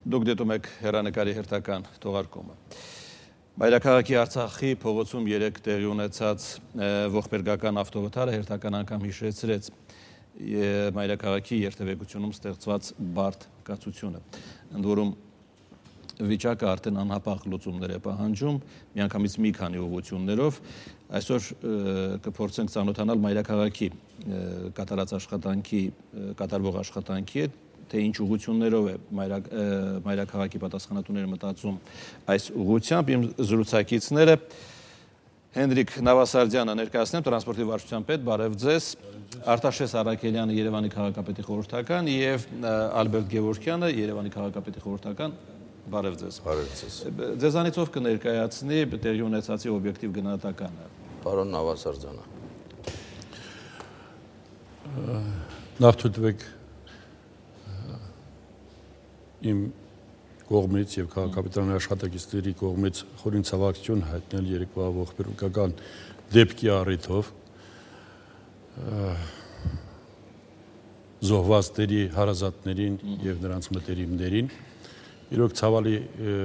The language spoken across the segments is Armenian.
Դուք դիտում եք հեռանկարի հերթական թողարկումը։ Մայրաքաղաքի Արցախի փողոցում 3 տեղի ունեցած ողբերգական ավտովթարը հերթական անգամ հիշեցրեց Մայրաքաղաքի երթևեկությունում ստեղծված բարդ կացությունը։ Ընդ որում վիճակը արդեն անհապաղ լուծումներ է պահանջում, միանգամից մի քանի ուղղություններով։ Այսօր կփորձենք ծանոթանալ Մայրաքաղաքի կատարվող աշխատանքի հետ, թե ինչ ուղղություններով է Մայրաքաղաքի պատասխանատուները մտածում այս ուղղությամբ։ Իմ զրուցակիցները Հենրիկ Նավասարդյանը ներկայացնեմ, տրանսպորտի վարչության պետ, բարև ձեզ, Արտաշես Արաքելյանը, Երևանի քաղաքապետի խորհրդական, եւ Ալբերտ Գևորգյանը, Երևանի քաղաքապետի խորհրդական, բարև ձեզ։ Բարև ձեզ։ Ձեզանից ով կներկայացնի տեղի ունեցածի օբյեկտիվ գնահատականը։ Պարոն Նավասարդյանը։ Նախ թույլտվեք իմ կողմից եւ քաղաքապետարանի աշխատակիցների կողմից խորին ցավակցություն հայտնել երեկվա ողբերգական դեպքի առիթով զոհվածների հարազատներին եւ նրանց մտերիմներին։ Իրոք ցավալի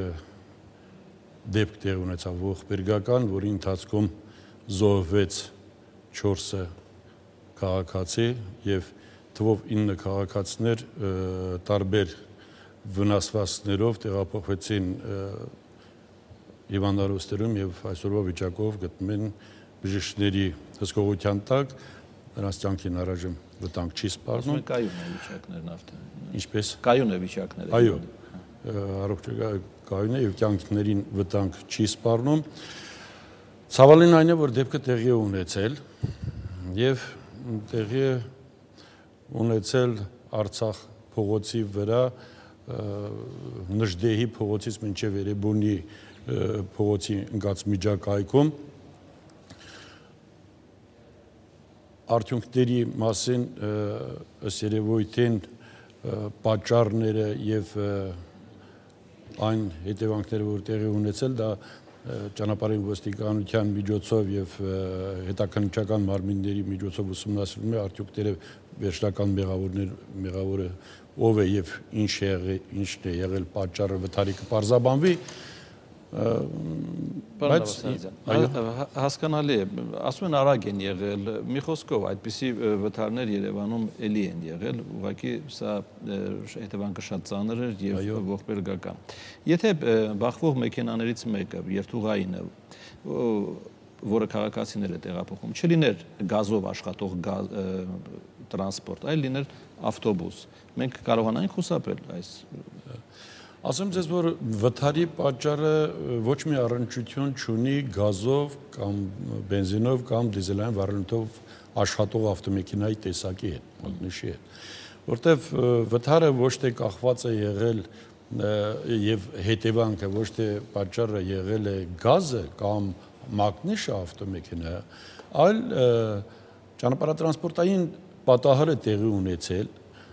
դեպք տեղ ունեցավ ողբերգական, որի ընթացքում զոհվեց 4 քաղաքացի եւ թվով 9 քաղաքացիներ տարբեր վնասվածքներով տեղափոխվեցին հիվանդանոցներում եւ այսօրվա վիճակով գտնվում են բժիշկների հսկողության տակ, նրանց կյանքին առայժմ վտանգ չի սպառնում։ Կայուն է վիճակներն արդեն։ Ինչպես։ Կայուն է վիճակները։ Այո, կայուն է եւ կյանքներին վտանգ չի սպառնում։ Ցավալին այն է, որ դեպքը տեղի է ունեցել եւ տեղի է ունեցել Արցախ փողոցի վրա Նժդեհի փողոցից մինչև Երևանի փողոցի ընկած միջակայքում։ Արդյունքների մասին ըստ երևույթին պատճառները եւ այն հետևանքները, որ տեղի ունեցել, դա ճանապարհային ոստիկանության միջոցով եւ հետաքննչական մարմինների միջոցով ուսումնասիրվում է, արդյունքները վերջնական մեղավորը ով է եւ ինչն է եղել պատճառը վթարի կպարզաբանվի, բայց հասկանալի է, ասում են արագ են եղել, մի խոսքով այդպիսի վթարներ Երևանում էլի են եղել, ուղղակի սա հետևանքը շատ ծանր էր եւ ողբերգական։ Եթե բախվող մեքենաներից մեկը երթուղայինը, որը քաղաքացիներ է տեղափոխում, չլիներ գազով աշխատող տրանսպորտ, այլ լիներ ավտոբուս, մենք կարողանանք խուսափել այս։ Ասեմ ձեզ, որ վթարի պատճառը ոչ մի առնչություն չունի գազով կամ բենզինով կամ դիզելային վառելիքով աշխատող ավտոմեքենայի տեսակի հետ, մակնիշի հետ, որտեվ վթարը ոչ թե կախված է եղել եւ հետևանքը ոչ թե պատճառը եղել է գազը կամ մակնիշը ավտոմեքենա, այլ ճանապարհատրանսպորտային պատահարը տեղի ունեցել,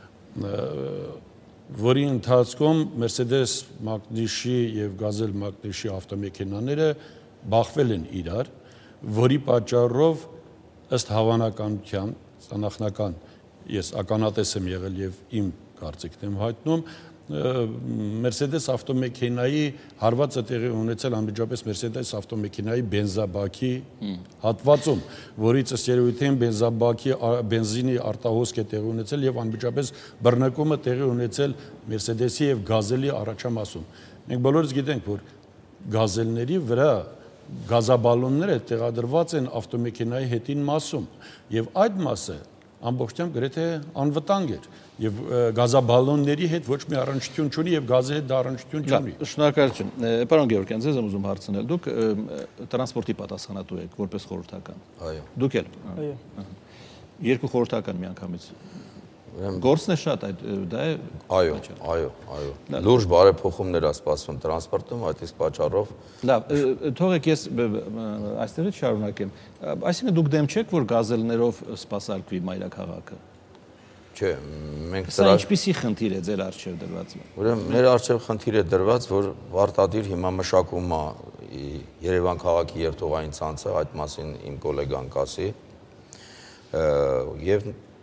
որի ընթացքում Mercedes մակնիշի եւ գազել մակնիշի ավտոմեքենաները բախվել են իրար, որի պատճառով ըստ հավանականության, նախնական ես ականատես եմ եղել եւ իմ կարծիքն եմ հայտնում, Mercedes ավտոմեքենայի հարվածը տեղի ունեցել անմիջապես Mercedes ավտոմեքենայի բենզաբակի հատվածում, որից ըստ երևույթին բենզաբակի բենզինի արտահոսք է տեղի ունեցել եւ անմիջապես բռնկումը տեղի ունեցել Mercedes-ի եւ գազելի առաջամասում։ Մենք բոլորս գիտենք, որ գազելների վրա գազաբալոնները տեղադրված են ավտոմեքենայի հետին մասում եւ այդ մասը ամբողջությամբ գրեթե անվտանգ էր եւ գազաբալոնների հետ ոչ մի առնչություն չունի եւ գազի հետ դա առնչություն չունի։ Շնորհակալություն։ Պարոն Գևորգյան, ձեզ եմ ուզում հարցնել, դուք տրանսպորտի պատասխանատու եք որպես խորհրդական։ Այո։ Դուք էլ։ Այո։ Երկու խորհրդական միանգամից։ Գործն է շատ այդ դա է։ Այո։ Լուրջ բարեփոխումներ է սպասվում տրանսպորտում, այդ իսկ պատճառով։ Լավ, թողեք ես այստեղից շարունակեմ։ Այսինքն դուք դեմ չեք, որ գազելներով սպասարկվի Մայրաքաղաքը։ Չէ, մենք Սա ինչպիսի խնդիր է ձեր առջև դրված։ Ուրեմն մեր առջև խնդիր է դրված, որ պարտադիր հիմա մշակում է Երևան քաղաքի երթուղային ցանցը, այդ մասին իմ գոլեգան կասի, եւ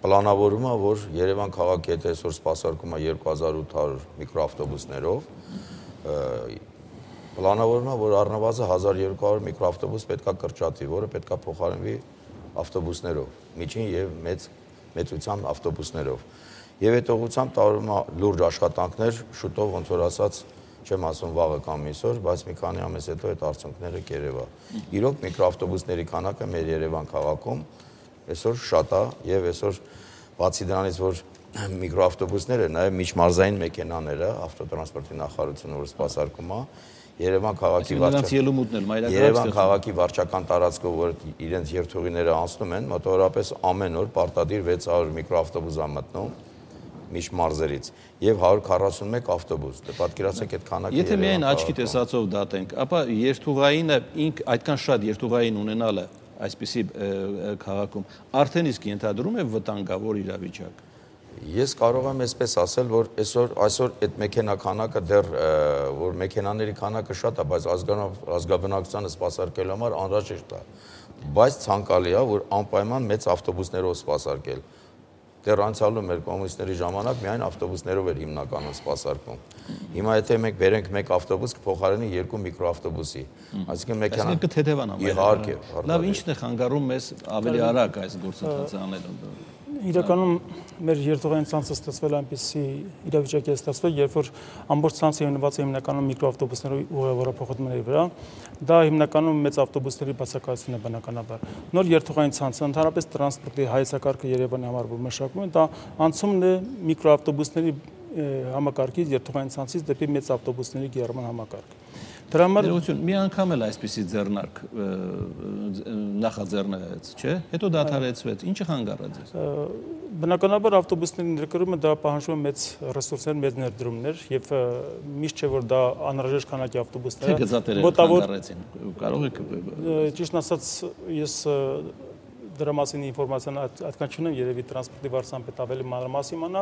պլանավորում է, որ Երևան քաղաքի հետ այսօր սպասարկում է 2800 միկրոավտոբուսներով, պլանավորում է, որ առնվազն 1200 միկրոավտոբուս պետքա կրճատվի, որը պետքա փոխարինվի ավտոբուսներով, միջին եւ մեծությամբ ավտոբուսներով։ Եվ այդ ուղղությամբ տարվում է լուրջ աշխատանքներ, շուտով ոնց որ ասած, չեմ ասում վաղը կամ այսօր, բայց մի քանի ամիս հետո այդ արդյունքները կերևա։ Իրոք միկրոավտոբուսների քանակը մեր Երևան քաղաքում այսօր շատ է եւ այսօր բացի դրանից, որ միկրոավտոբուսները, նաեւ միջմարզային մեքենաները, ավտոտրանսպորտի նախարարությունը որ սպասարկում է, Երևան քաղաքի վարչական տարածքով, որ իրենց երթուղիները անցնում են, մոտավորապես ամեն օր պարտադիր 600 միկրոավտոբուս է մտնում միջմարզերից եւ 141 ավտոբուս։ Դե պատկերացեք այդ քանակը։ Եթե միայն աչքի տեսածով դատենք, ապա երթուղայինը այդքան շատ երթուղային ունենալը այսպիսի քաղաքում արդեն իսկ ենթադրում է վտանգավոր իրավիճակ։ Ես կարող եմ այսպես ասել, որ այսօր այդ մեքենա քանակը դեռ որ մեքենաների քանակը շատ է, բայց ազգաբնակչությանը սպասարկելու համար անհրաժեշտ է։ Բայց ցանկալի է, որ անպայման մեծ ավտոբուսներով սպասարկել։ Դեռ անցյալում մեր կոմունիստների ժամանակ միայն ավտոբուսներով էր հիմնականում սպասարկում։ Հիմա եթե մենք բերենք մեկ ավտոբուս կփոխարինի 2 միկրոավտոբուսի, այսինքն մեքենան կթեթևանա։ Իհարկե։ Լավ, ի՞նչն է խանգարում մեզ ավելի արագ այս գործընթացը անելու։ Իրականում մեր երթուղային ցանցը ստացվել այնպիսի իրավիճակի է ստացվել, երբ որ ամբողջ ցանցը հիմնված է հիմնականում միկրոավտոբուսների ուղևորափոխությունների վրա, դա հիմնականում մեծ ավտոբուսների բացակայությունն է բնականաբար։ Նոր երթուղային ցանցը ընդհանրապես տրանսպորտի հայեցակարգը Երևանի համար որ մշակվում է, դա անցումն է միկրոավտոբուսների համակարգից երթուղային ցանցից դեպի մեծ ավտոբուսների գերման համակարգ։ Դրա համար մի անգամ էլ այսպիսի ձեռնարկ նախաձեռնվեց, չէ՞։ Հետո դադարեցվեց։ Ինչը խանգարեց ես։ Բնականաբար ավտոբուսների ներկրումը դա պահանջում է մեծ ռեսուրսներ, մեծ ներդրումներ եւ միշտ չէ որ դա անհրաժեշտ քանակի ավտոբուսներ է։ Գծատերերը խանգարեցին։ Կարող եք ճիշտ ասած ես դրա մասին ինֆորմացիան այդքան չունեմ, երևի տրանսպորտի վարչապետ ավելի մանրամասն իմանա,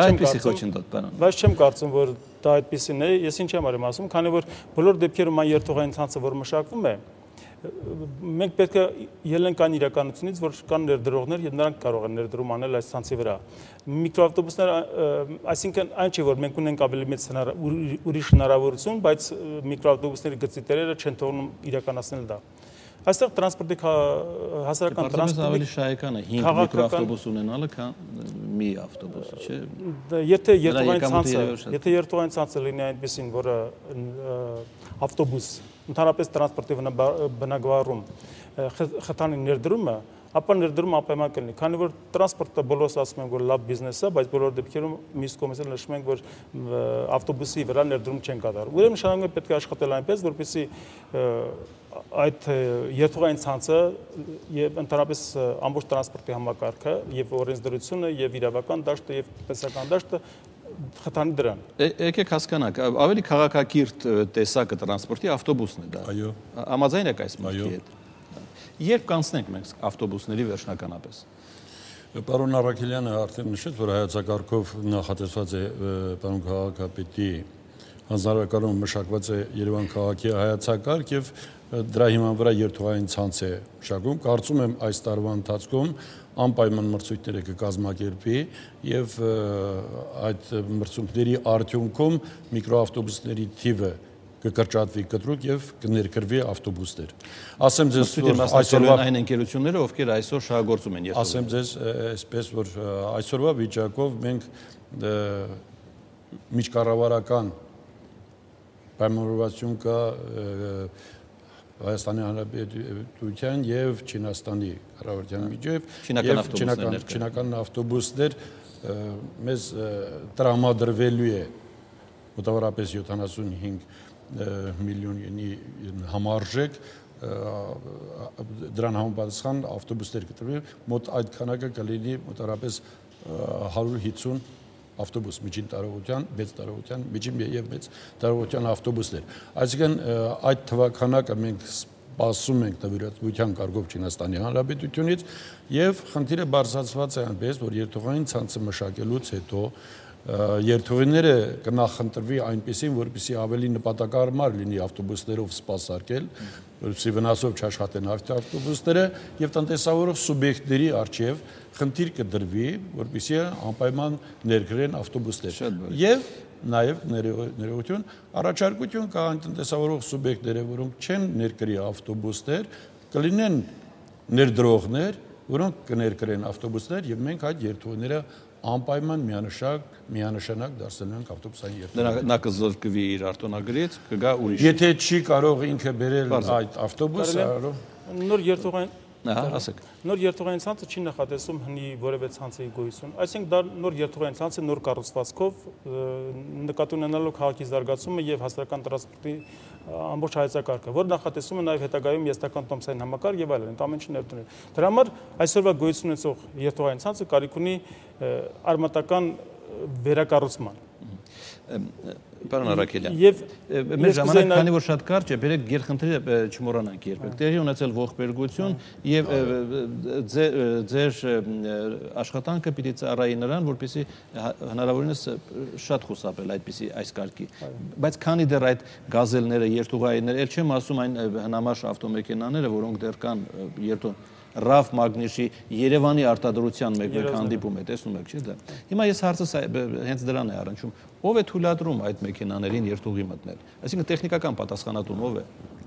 բայց չեմ կարծում, որ դա այդպեսին է, ես ինչ եմ ասում, քանի որ բոլոր դեպքերում այն երթուղային ցանցը, որ մշակվում է, մենք պետք է ելնենք այն իրականությունից, որ կան ներդրողներ եւ նրանք կարող են ներդրում անել այս ցանցի վրա։ Միկրոավտոբուսները, այսինքն այն չէ, որ մենք ունենք ավելի մեծ ուրիշ հնարավորություն, բայց միկրոավտոբուսների գծի տերերը չեն թողնում իրականացնել դա։ Այստեղ տրանսպորտի հասարակական տրանսպորտի ավելի շահեկան է 5 միկրոավտոբուս ունենալը, քան մի ավտոբուս, չէ։ Եթե երթուղային ցանցը լինի այնպեսին, որը ավտոբուս, ընդհանրապես տրանսպորտի բնագավառում խթանի ներդրումը, ապա ներդրումը անպայման կլինի, քանի որ տրանսպորտը բոլորս ասում են, որ լավ բիզնես է, բայց բոլոր դեպքերում մյուս կողմից նշում ենք, որ ավտոբուսի վրա ներդրում չեն կատարում։ Ուրեմն շարունակում պետք է աշխատել այնպես, որպեսզի այդ երթուղային ցանցը եւ ընդհանրապես ամբողջ տրանսպորտի համակարգը եւ օրենսդրությունը եւ իրավական դաշտը եւ տնտեսական դաշտը խթանի դրան։ Եկեք հասկանանք, ավելի քաղաքակիրթ տեսակը տրանսպորտի ավտոբուսն է դա։ Այո։ Համաձայն եք այս մտքի հետ։ Երբ կանցնենք մենք ավտոբուսների վերջնականապես։ Պարոն Առաքելյանը արդեն նշեց, որ հայեցակարգով նախատեսված է պարոն քաղաքապետի հանձնարարականում մշակված է Երևան քաղաքի հայեցակարգ եւ դրա հիման վրա երթուղային ցանց է մշակում։ Կարծում եմ այս տարվա ընթացքում անպայման մրցույթները կկազմակերպվի եւ այդ մրցույթների արդյունքում միկրոավտոբուսների թիվը կկրճատվի կտրուկ եւ կներկրվի ավտոբուսներ։ Ասեմ ձեզ, որ այսօրվա այն ընկերությունները, ովքեր այսօր շահագործում են երթուղի։ Ասեմ ձեզ, այսպես որ այսօրվա վիճակով մենք միջկառավարական պայմանավորվածություն կա Հայաստանի Հանրապետության եւ Չինաստանի կառավարության միջեւ չինական ավտոբուսներ մեզ տրամադրվելու է մոտավորապես 75 միլիոնի համարժեք դրան համապատասխան ավտոբուսներ կտրվի մոտ այդ քանակը կլինի մոտավորապես 150 ավտոբուս միջին տարողության, մեծ տարողության, միջին եւ մեծ տարողության ավտոբուսներ։ Այսինքն այդ թվականակը մենք սպասում ենք նվիրատվության կարգով Չինաստանի Հանրապետությունից եւ խնդիրը բարձրացված է այնպես, որ երթուղային ցանցը մշակելուց հետո երթուղիները կնախընտրվի այնպեսին, որպեսզի ավելի նպատակարար լինի ավտոբուսներով սպասարկել, որպեսզի վնասով չաշխատեն ավտոբուսները եւ տնտեսավորող սուբյեկտների արժեվ խնդիր կդրվի, որպեսզի անպայման ներգրեն ավտոբուսներ։ Եվ նաև ներողություն, առաջարկություն կա այն տնտեսավորող սուբյեկտները, որոնք չեն ներկրի ավտոբուսներ, կլինեն ներդրողներ, որոնք կներկրեն ավտոբուսներ եւ մենք այդ երթուղիները անպայման միանշանակ դարձնելու ենք ավտոբուսային երթուղիներ։ Նա կզրկվի իր արտոնագրից, կգա ուրիշ։ Եթե չի կարող ինքը բերել այդ ավտոբուսը, նոր երթուղային ասեք։ Նոր երթուղային ցանցը չի նախատեսում հնի որևէ ցանցի գոյություն։ Այսինքն դա նոր երթուղային ցանց է նոր կառուցվածքով նկատի ունենալով քաղաքի զարգացումը եւ հասարակական տրանսպորտի ամբողջ հայեցակարգը, որ նախատեսում է նաեւ հետագայում եզրական տոմսային համակարգ եւ այլն, ամեն ինչ ներդնել։ Դրա համար այսօրվա գոյություն ունեցող երթուղային ցանցը կարիք ունի արմատական վերակառուցման։ Պարոն Արաքելյան, եւ մեր ժամանակ քանի որ շատ կարճ է, բերեք գերխնդիրը չմոռանանք երբեք։ Տեղի ունեցել ողբերգություն եւ ձեր աշխատանքը պիտի ծառայի նրան, որպեսզի հնարավորինս շատ խուսափել այդպիսի այս կարգի։ Բայց քանի դեռ այդ գազելները, երթուղայինները, ել չեմ ասում այն հնամաշ ավտոմեքենաները, որոնք դեռ կան երթուն Ռաֆ Մագնիշի Երևանի արտադրության մեկ հանդիպում է, տեսնում եք, չէ՞ դա։ Հիմա ես հարցս հենց դրան է առնչում։ Ո՞վ է թույլատրում այդ մեքենաներին երթուղի մտնել։ Այսինքն տեխնիկական պատասխանատուն ով է։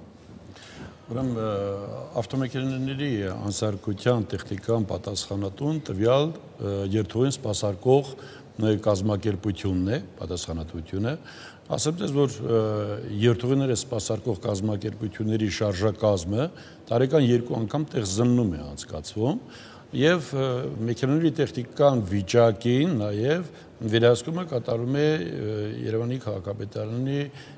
Ուրեմն ավտոմեքենաների անսարքության տեխնիկական պատասխանատուն տվյալ երթուղին սպասարկող կազմակերպությունն է, պատասխանատվությունը։ Ասեմ ձեզ, որ երթուղիները սպասարկող կազմակերպությունների շարժակազմը տարեկան 2 անգամ տեղ զննում է անցկացվում եւ մեքենաների տեխնիկական վիճակին նաեւ վերահսկումը կատարում է Երևանի քաղաքապետարանի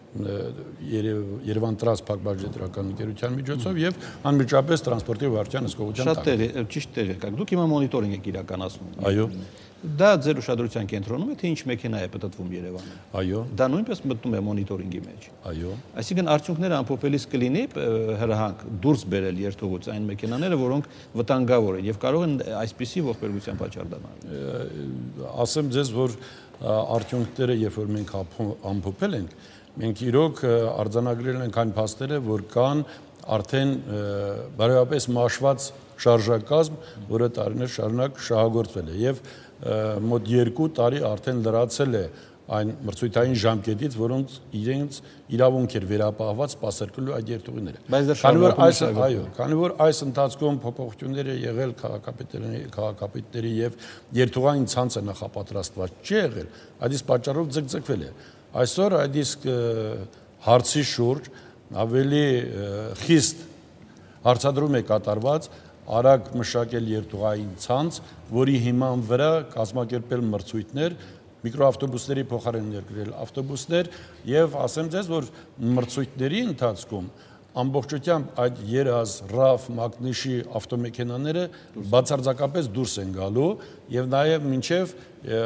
Երևան տրանս փակbaşıտրական ընկերության միջոցով եւ անմիջապես տրանսպորտի վարչության հսկողության տակ։ Շատ ճիշտ տեղ եկաք։ Դուք հիմա մոնիտորինգ եք իրականացնում։ Այո։ Դա ձեր ուշադրության կենտրոնում է, թե ինչ մեքենա է պտտվում Երևանում։ Այո։ Դա նույնպես մտնում է մոնիտորինգի մեջ։ Այո։ Այսինքն արդյունքները ամփոփելիս կլինի հրահանգ դուրս բերել երթուղուց այն մեքենաները, որոնք վտանգավոր են եւ կարող են այսպիսի ողբերգության պատճառ դառնալ։ Ասեմ ձեզ, որ արդյունքները, երբ որ մենք ամփոփել ենք, մենք իրոք արձանագրել ենք այն փաստերը, որ կան արդեն բարոյապես մաշված շարժակազմ, որը տարիներ շարունակ շահագործվել է եւ մոտ 2 տարի արդեն լրացել է այն մրցույթային ժամկետից, որոնց իրենց իրավունք էր վերապահված սպասարկելու այդ երթուղիները։ Քանի որ այս ընթացքում փոփոխություններ է եղել քաղաքապետների եւ երթուղային ցանցը նախապատրաստված չի եղել, այդ իսկ պատճառով ձգձգվել է։ Այսօր այդ իսկ հարցի շուրջ ավելի խիստ հարցադրում է կատարված արագ մշակել երթուղային ցանց, որի հիման վրա կազմակերպել մրցույթներ, միկրոավտոբուսների փոխարեն ներկրել ավտոբուսներ եւ ասեմ ձեզ, որ մրցույթների ընթացքում ամբողջությամբ այդ երազ, Ռաֆ, Մագնիշի ավտոմեքենաները բացարձակապես դուրս են գալու եւ նաեւ մինչեւ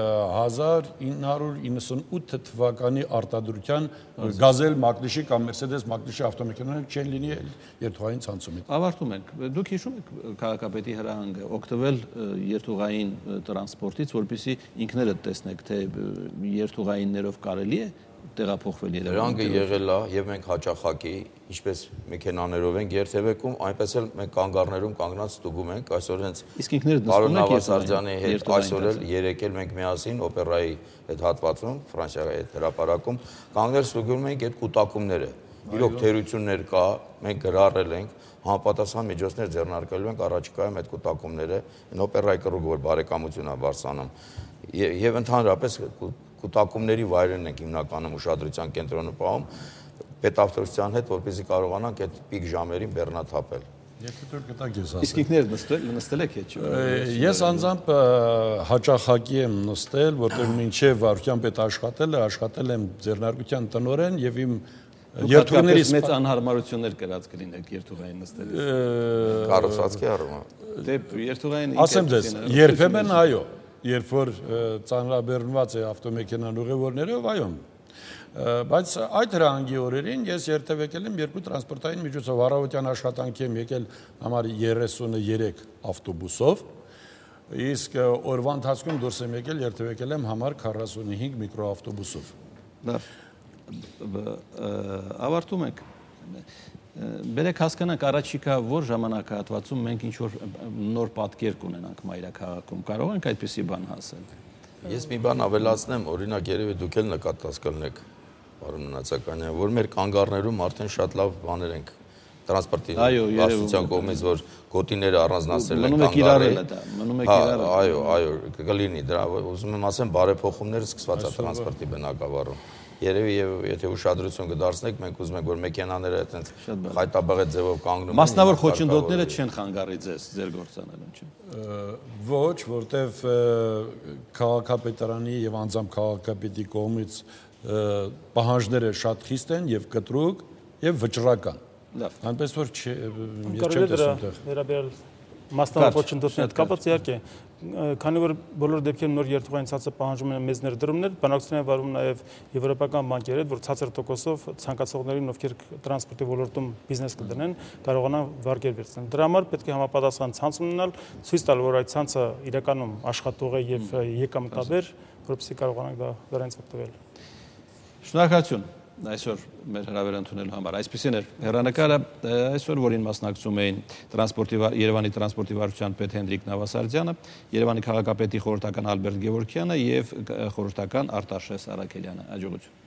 1998 թվականի արտադրության գազել Մագնիշի կամ Մերսեդես Մագնիշի ավտոմեքենաները չեն լինի երթուղային ցանցում։ Ավարտում ենք։ Դուք հիշում եք քաղաքապետի հրահանգը օգտվել երթուղային տրանսպորտից, որպեսզի ինքներդ տեսնեք, թե երթուղայիններով կարելի է տեղափոխվել Երևան։ Հրահանգը եղել է եւ մենք հաճախակի, ինչպես մեքենաներով ենք երթևեկում, այնպես էլ մենք կանգառներում կանգնած ստուգում ենք, այսօր հենց իսկ ինքներդ նստում եք Նավասարդյանի հետ այսօր էլ երեկ էլ մենք միասին օպերայի այդ հատվածում, Ֆրանսիայի այդ հրապարակում կանգնել ստուգում ենք այդ կուտակումները։ Իրոք թերություններ կա, մենք գրառել ենք, համապատասխան միջոցներ ձեռնարկելու ենք առաջիկայում այդ կուտակումները, այն օպերայի կռուգ որ բարեկամություն է բարձրանում եւ ընդհանրապես կուտակումների վայրերն ենք հիմնականում ուշադրության կենտրոնում պահում պետավտորության հետ, որպեսզի կարողանանք այդ պիկ ժամերին բեռնաթափել։ Երկրորդ կտակ ես ասեմ։ Իսկ ինքներդ նստել եք հետ չէ՞։ Ես անձամբ հաճախակի եմ նստել, որտեղ մինչև վարչության պետ աշխատել եմ ձեռնարկության տնօրեն եւ իմ երթուղիներից մեծ անհարմարություններ կրած կլինեք երթուղային նստել։ Կառուցվածքի առումով։ Դե երթուղային ասեմ ձեզ, երբեմն այո, երբ որ ծանրաբեռնված է ավտոմեքենան ուղևորներով, այո։ Բայց այդ հրահանգի օրերին ես երթևեկել եմ 2 տրանսպորտային միջոցով, առավոտյան աշխատանքի եմ եկել համար 33 ավտոբուսով, Իսկ օրվա ընթացքում դուրս եմ եկել, երթևեկել եմ համար 45 միկրոավտոբուսով։ Լավ։ Ավարտում ենք։ Բերեք հասկանանք առաջիկա որ ժամանակահատվածում մենք ինչ-որ նոր պատկեր կունենանք մայրաքաղաքում։ Կարող ենք այդպիսի բան ասել։ Ես մի բան ավելացնեմ, օրինակ երևի դուք էլ նկատած կլինեք, պարոն Նացականյան, որ մեր կանգառներում արդեն շատ լավ բաներ ենք տրանսպորտի վարչության կողմից, որ գոտիները առանձնացրել են կանգառի։ Մնում է կիրառել։ Այո, կլինի դրա, ուզում եմ ասեմ, բարեփոխումները սկսված է տրանսպորտի բնակավարում։ Երևի եւ եթե ուշադրություն կդարձնեք, մենք ուզում ենք որ մեքենաները այդպես խայտաբղետ ձևով կանգնում են։ Մասնավոր խոչընդոտները չեն խանգարի ձեր գործանելուն, չէ՞։ Ոչ, որտեվ քաղաքապետարանի եւ անձամբ քաղաքապետի կողմից պահանջները շատ խիստ են եւ կտրուկ եւ վճռական։ Լավ։ Այնպես որ ես չեմ տեսնում դեռ։ Վերաբերյալ մասնավոր խոչընդոտների կապած իհարկե, քանի որ բոլոր դեպքերում նոր երթուղային ցածր պահանջում են մեծ ներդրումներ, բանակցության են վարվում նաև եվրոպական բանկեր հետ, որ ցածր տոկոսով ցանկացողներին, ովքեր տրանսպորտի ոլորտում բիզնես կդնեն, կարողանան վարկեր վերցնել։ Դրա համար պետք է համապատասխան ցանց ունենալ, ցույց տալ, որ այդ ցանցը իրականում աշխատող է եւ եկամտաբեր, որովհետեւ կարողանանք դա դրանից օգտվել։ Շնորհակալություն այսօր մեր հրավերը ընդունելու համար։ Այսպեսին էր հեռանկարը այսօր, որին մասնակցում էին Երևանի տրանսպորտի վարչության պետ Հենրիկ Նավասարդյանը, Երևանի քաղաքապետի խորհրդական Ալբերտ Գևորգյանը եւ խորհրդական Արտաշես Արաքելյանը։ Հաջողություն։